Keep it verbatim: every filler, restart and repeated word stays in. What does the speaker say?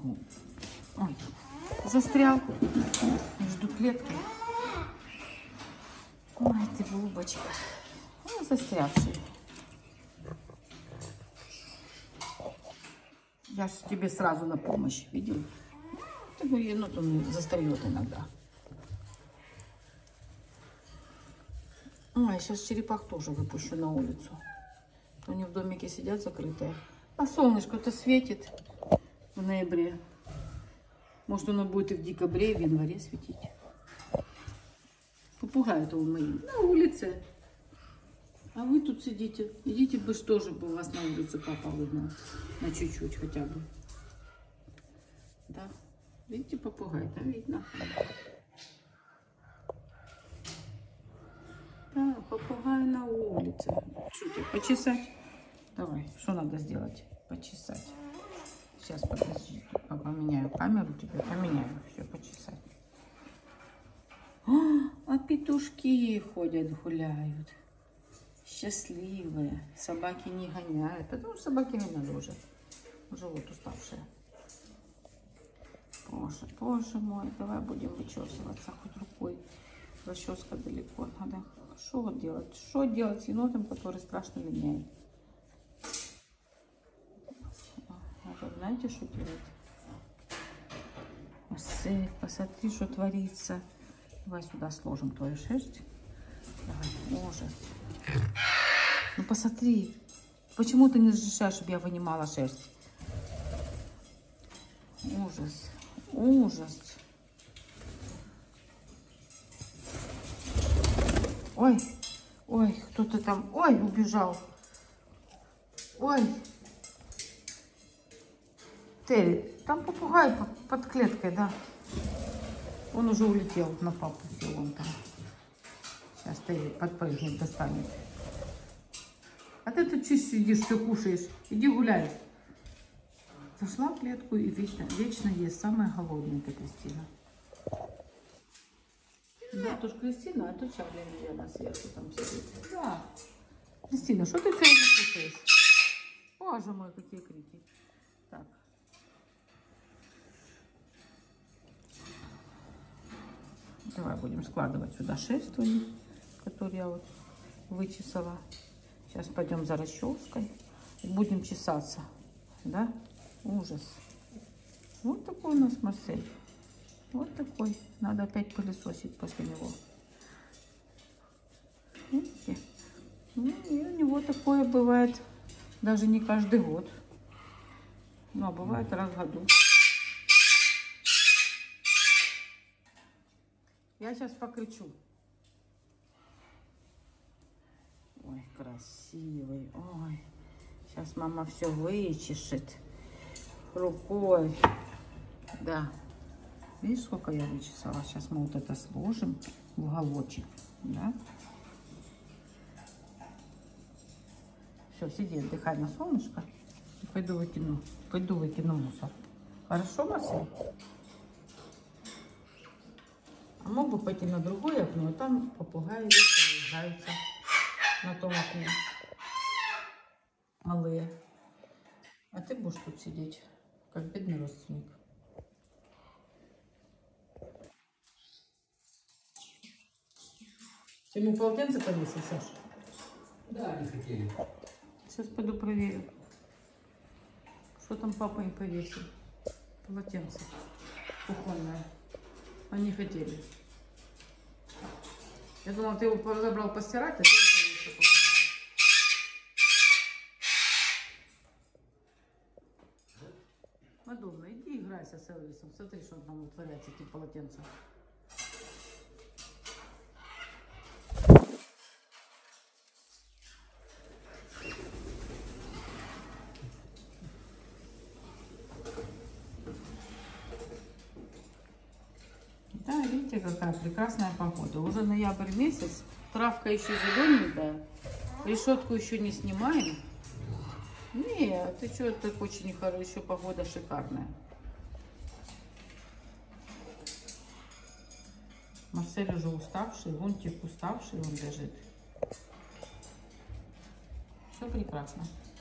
могу. Ой, застрял между клеткой. Ой, ты бубочка. Ну, застрявший. Я же тебе сразу на помощь, видел? Ну, енот он застает иногда. Ой, сейчас черепах тоже выпущу на улицу. Они в домике сидят закрытые. А солнышко-то светит в ноябре. Может, оно будет и в декабре, и в январе светить. Попугаи-то у мои на улице. А вы тут сидите. Идите бы, что же бы у вас на улице папа видно. На чуть-чуть хотя бы. Да. Видите, попугай-то видно. Да, попугай на улице. Что тебе, почесать? Давай, что надо сделать? Почесать. Сейчас, подожди, поменяю камеру тебе, поменяю. Все, почесать. А, а петушки ходят, гуляют. Счастливые. Собаки не гоняют. Потому что собаки не надо уже. Уже вот уставшие. Боже, боже мой, давай будем вычесываться хоть рукой. Расческа далеко надо. Что делать? Что делать с енотом, который страшно линяет? А знаете, что делать? Ой, посмотри, что творится. Давай сюда сложим твою шерсть. Давай, ужас. Ну посмотри, почему ты не разрешаешь, чтобы я вынимала шерсть? Ужас, ужас. Ой, ой, кто-то там, ой, убежал. Ой. Терри, там попугай под, под клеткой, да. Он уже улетел на папу, сел он там. Сейчас Терри подпрыгнет, достанет. А ты тут чуть сидишь, все кушаешь. Иди гуляй. Зашла в клетку и вечно, вечно есть самая голодная Кристина. Да, тоже Кристина, а то Чарли наверное, сверху там сидит. Да. Кристина, что ты все время кушаешь? Боже мой, какие крики. Так. Давай будем складывать сюда шерсть твою, которую я вот вычесала. Сейчас пойдем за расческой и будем чесаться. Да? Ужас. Вот такой у нас Марсель. Вот такой. Надо опять пылесосить после него. Видите? Ну, и у него такое бывает даже не каждый год. Но бывает раз в году. Я сейчас покричу. Ой, красивый. Ой. Сейчас мама все вычешет рукой. Да. Видишь, сколько я вычесала? Сейчас мы вот это сложим в уголочек. Да? Все, сиди, отдыхай на солнышко. Пойду выкину. Пойду выкину мусор. Хорошо, Марсель? А мог бы пойти на другое окно, а там попугаи выезжаются на том окне. Малые. А ты будешь тут сидеть, как бедный родственник. Ты ему полотенце повесил, Саш? Да, не хотели. Сейчас пойду проверю, что там папа им повесил. Полотенце кухонное. Они хотели. Я думала, ты его забрал постирать, а ты его повесил. Мадонна, иди играйся с Элвисом. Смотри, что там вытворяется, эти полотенца. Да, видите, какая прекрасная погода. Уже ноябрь месяц, травка еще зелененькая, решетку еще не снимаем. Нет, ты что, так очень хорошая погода, шикарная. Марсель уже уставший, Лунтик уставший, он лежит. Все прекрасно.